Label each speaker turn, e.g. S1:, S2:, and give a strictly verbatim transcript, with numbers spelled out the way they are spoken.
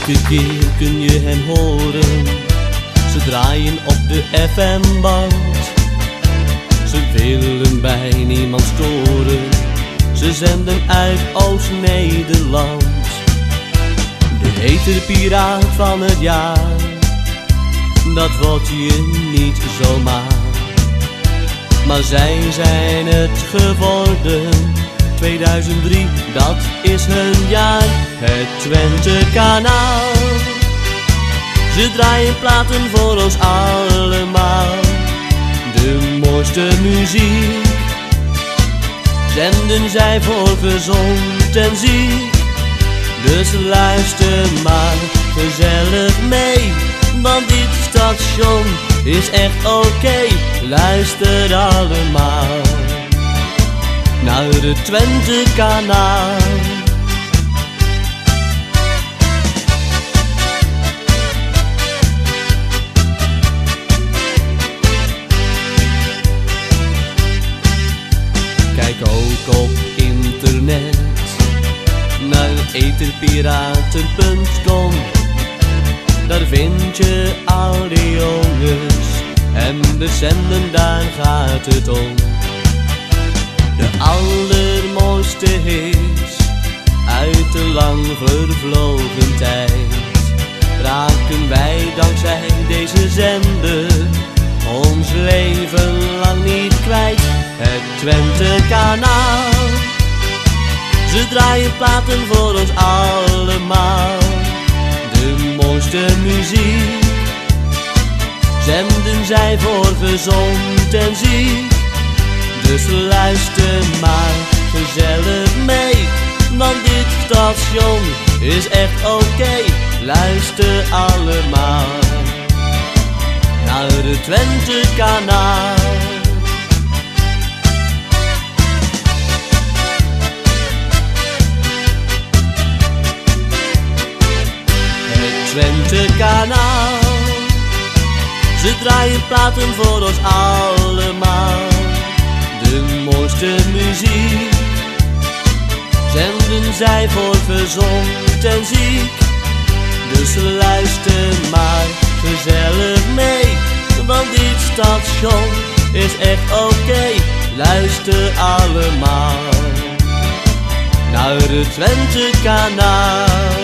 S1: Elke keer kun je hen horen, ze draaien op de F M-band. Ze willen bij niemand storen, ze zenden uit Oost-Nederland. De hete piraat van het jaar, dat word je niet zomaar. Maar zij zijn het geworden, tweeduizend drie, dat is hun jaar. Het Twente-kanaal, ze draaien platen voor ons allemaal. De mooiste muziek zenden zij voor gezond en ziek. Dus luister maar gezellig mee, want dit station is echt oké. Okay. Luister allemaal naar het Twente-kanaal. Kijk ook op internet naar etherpiraten punt com. Daar vind je al die jongens en de zenden, daar gaat het om. De allermooiste hits uit de lang vervlogen tijd raken wij dankzij deze zender ons leven lang niet kwijt. Het Twente-kanaal, ze draaien platen voor ons allemaal. De mooiste muziek zenden zij voor gezond en ziek. Dus luister maar gezellig mee, want dit station is echt oké. Okay. Luister allemaal naar het Twente-kanaal. Het Twente-kanaal, ze draaien platen voor ons allemaal. De mooiste muziek zenden zij voor gezond en ziek. Dus luister maar gezellig mee, want dit station is echt oké. Okay. Luister allemaal naar het Twente-kanaal.